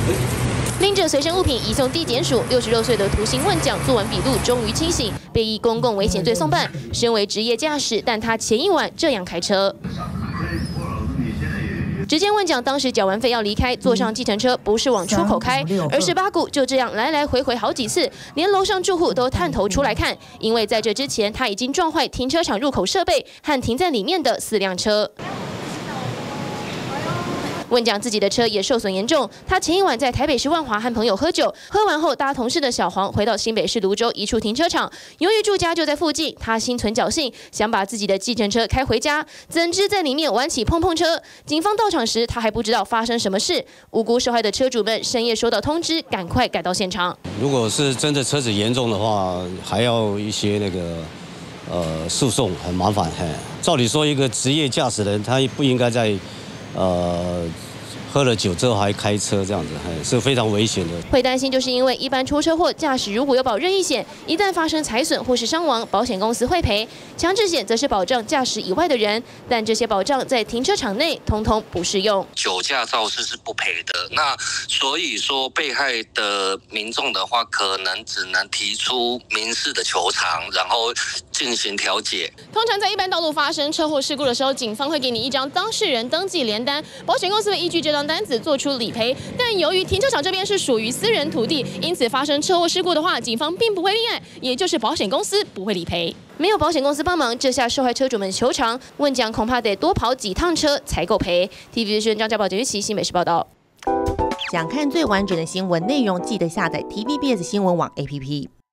拎着随身物品移送地检署，66岁的涂姓问讲做完笔录，终于清醒，被以公共危险罪送办。身为职业驾驶，但他前一晚这样开车。只见问讲当时缴完费要离开，坐上计程车不是往出口开，而是18股就这样来来回回好几次，连楼上住户都探头出来看，因为在这之前他已经撞坏停车场入口设备和停在里面的4辆车。 问讲自己的车也受损严重，他前一晚在台北市万华和朋友喝酒，喝完后搭同事的小黄回到新北市芦洲一处停车场，由于住家就在附近，他心存侥幸，想把自己的计程车开回家，怎知在里面玩起碰碰车。警方到场时，他还不知道发生什么事，无辜受害的车主们深夜收到通知，赶快赶到现场。 如果是真的车子严重的话，还要一些诉讼，很麻烦。照理说，一个职业驾驶人他不应该在。 喝了酒之后还开车，这样子是非常危险的。 会担心，就是因为一般出车祸驾驶如果有保任意险，一旦发生财损或是伤亡，保险公司会赔；强制险则是保障驾驶以外的人，但这些保障在停车场内通通不适用。 酒驾肇事是不赔的，那所以说被害的民众的话，可能只能提出民事的求偿，然后进行调解。 通常在一般道路发生车祸事故的时候，警方会给你一张当事人登记联单，保险公司会依据这张单子做出理赔。但由于停车场这边是属于私人土地，因此发生车祸事故的话，警方并不会立案，也就是保险公司不会理赔。没有保险公司帮忙，这下受害车主们求偿，问讲恐怕得多跑几趟车才够赔。TVB 新闻张家宝、简玉琪新北市报道。 想看最完整的新闻内容，记得下载 TVBS 新闻网 APP。